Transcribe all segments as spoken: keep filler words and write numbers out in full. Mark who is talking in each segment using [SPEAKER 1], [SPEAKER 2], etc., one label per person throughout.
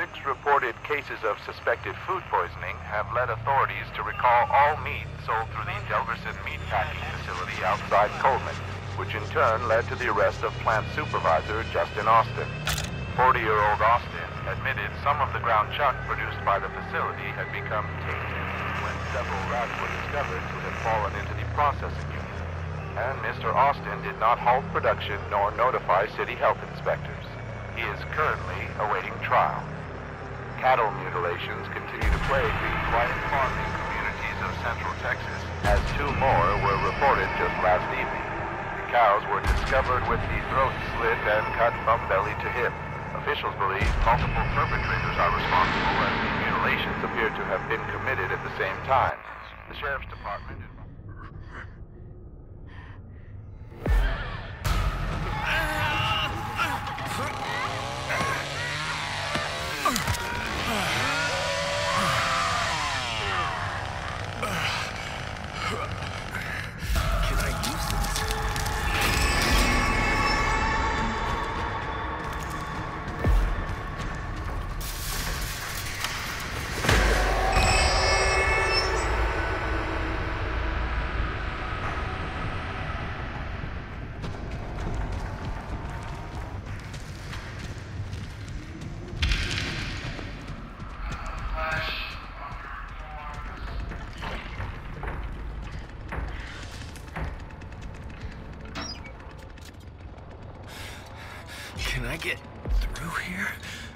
[SPEAKER 1] Six reported cases of suspected food poisoning have led authorities to recall all meat sold through the Delverson meatpacking facility outside Coleman, which in turn led to the arrest of plant supervisor Justin Austin. forty-year-old Austin admitted some of the ground chuck produced by the facility had become tainted when several rats were discovered to have fallen into the processing unit. And Mister Austin did not halt production nor notify city health inspectors. He is currently awaiting trial. Cattle mutilations continue to plague the quiet farming communities of central Texas, as two more were reported just last evening. The cows were discovered with the throats slit and cut from belly to hip. Officials believe multiple perpetrators are responsible, as the mutilations appear to have been committed at the same time. The sheriff's department...
[SPEAKER 2] Can I get through here?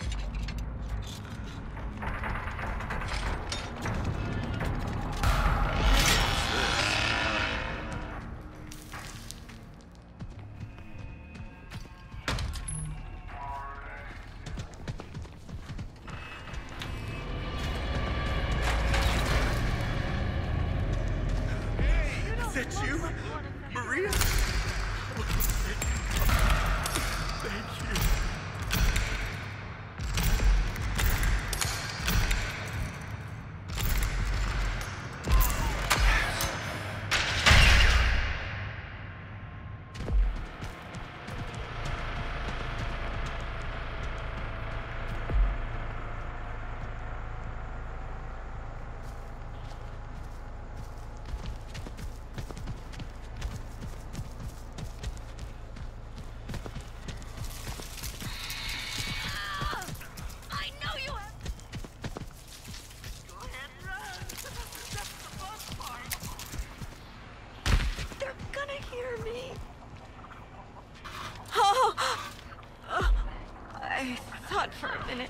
[SPEAKER 3] Is that you, Maria?
[SPEAKER 4] For a minute.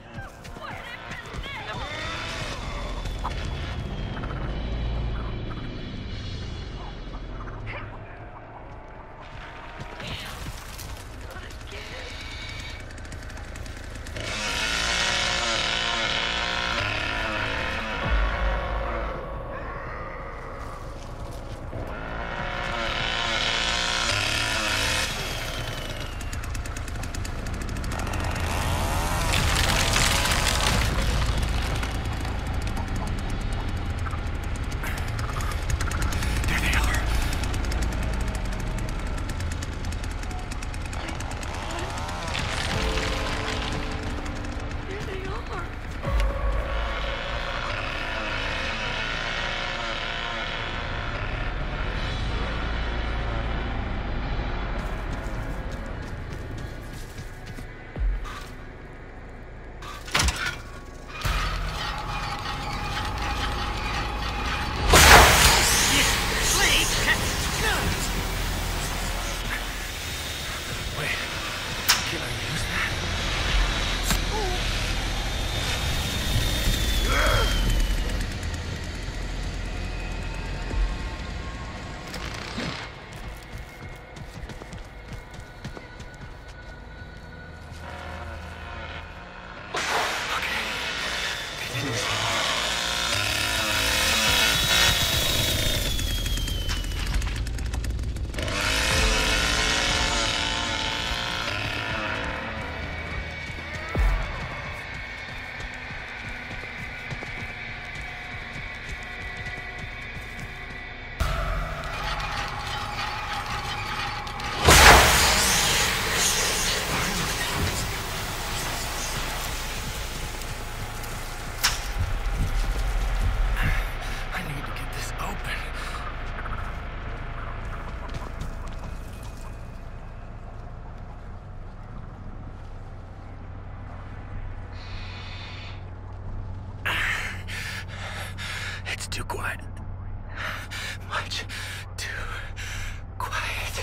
[SPEAKER 2] too quiet. Much too quiet.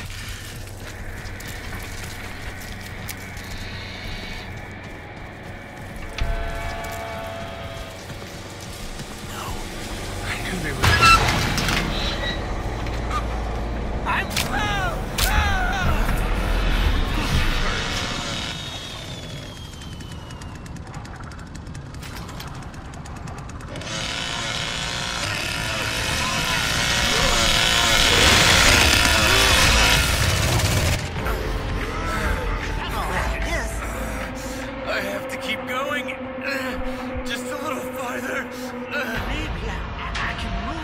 [SPEAKER 2] No. I knew they were. I'm found! I have to keep going. Just a little farther.
[SPEAKER 3] Maybe I, I can move.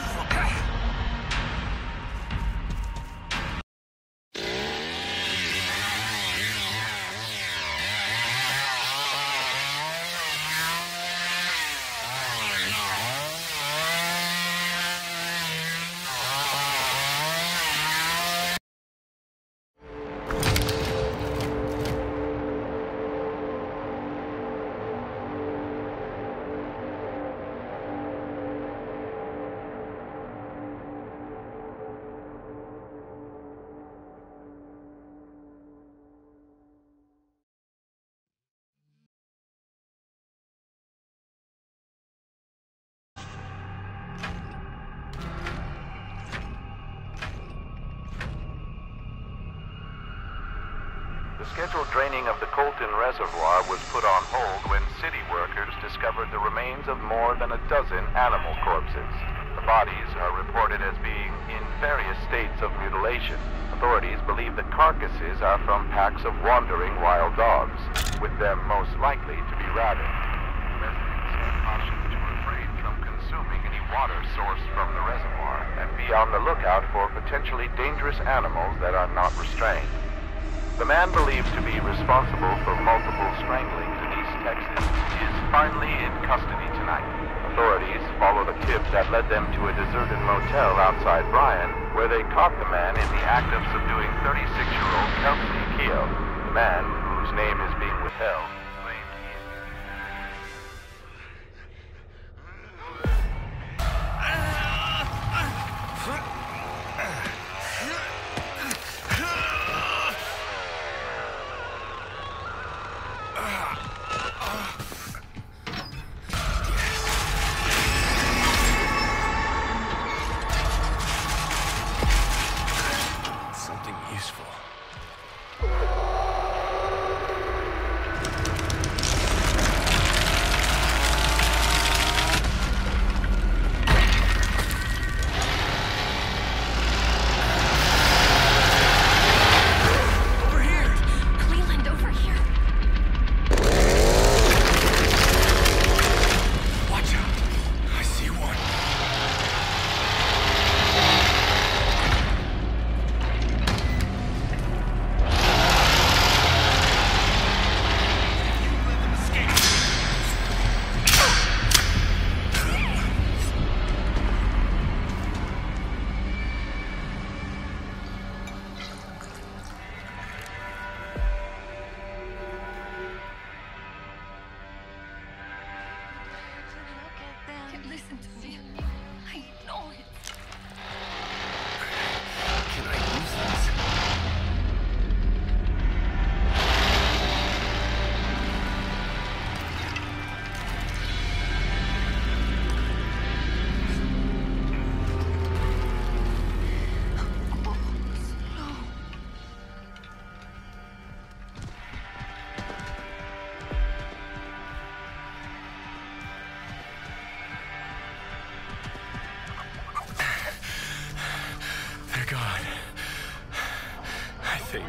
[SPEAKER 1] The scheduled draining of the Colton Reservoir was put on hold when city workers discovered the remains of more than a dozen animal corpses. The bodies are reported as being in various states of mutilation. Authorities believe the carcasses are from packs of wandering wild dogs, with them most likely to be rabid. Residents are cautioned to refrain from consuming any water sourced from the reservoir and be on the lookout for potentially dangerous animals that are not restrained. The man believed to be responsible for multiple stranglings in East Texas is finally in custody tonight. Authorities followed a tip that led them to a deserted motel outside Bryan, where they caught the man in the act of subduing thirty-six-year-old Kelsey Keogh. The man, whose name is being withheld, claimed he
[SPEAKER 2] Something useful. Over here!
[SPEAKER 4] Cleveland, over here.
[SPEAKER 2] Watch out! I see one.
[SPEAKER 4] Listen to me. I know it.
[SPEAKER 2] Can I use this? They're gone. I think.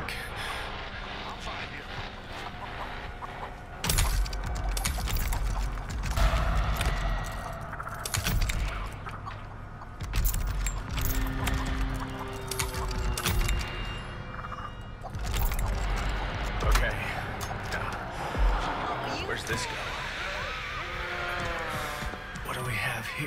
[SPEAKER 2] Okay. Now, where's this go? What do we have here?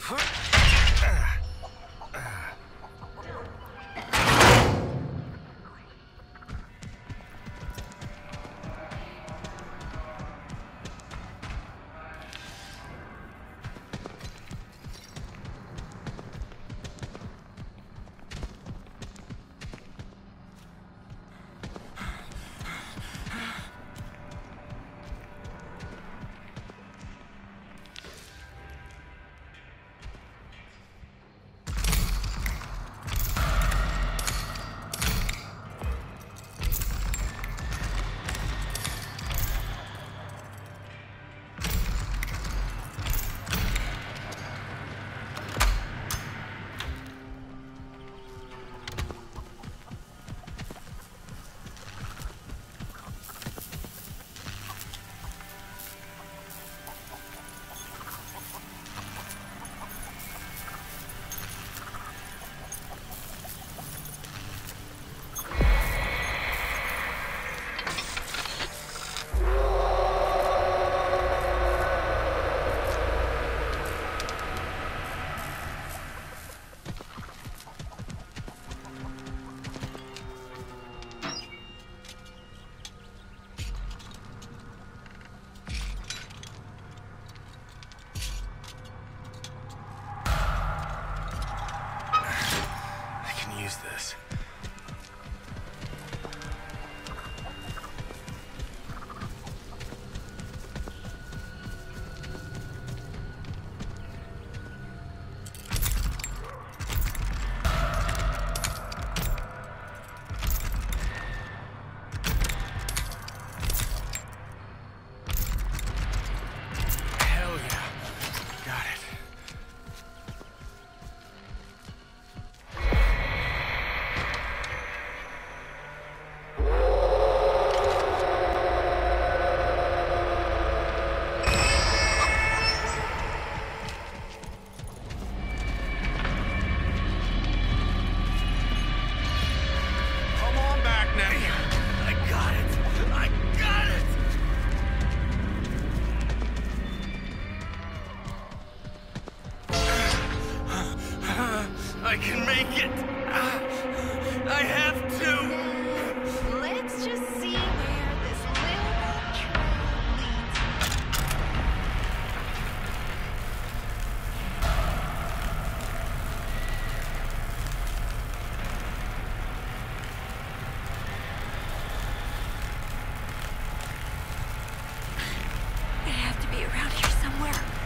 [SPEAKER 2] This. Hell yeah. Got it. I can make it. I have to.
[SPEAKER 4] Let's just see where this little trail leads. They have to be around here somewhere.